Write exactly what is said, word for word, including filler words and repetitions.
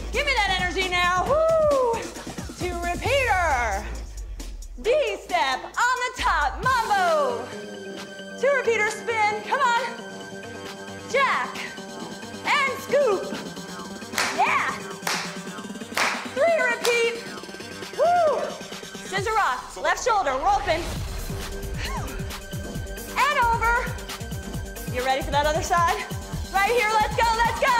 Give me that energy now. Woo! Two repeater. D-step on the top, mambo. Two repeater spin, come on. Jack and scoop. Yeah. Three repeat. Woo! Scissor rock, left shoulder, we're open. And over. You ready for that other side? Right here, let's go, let's go.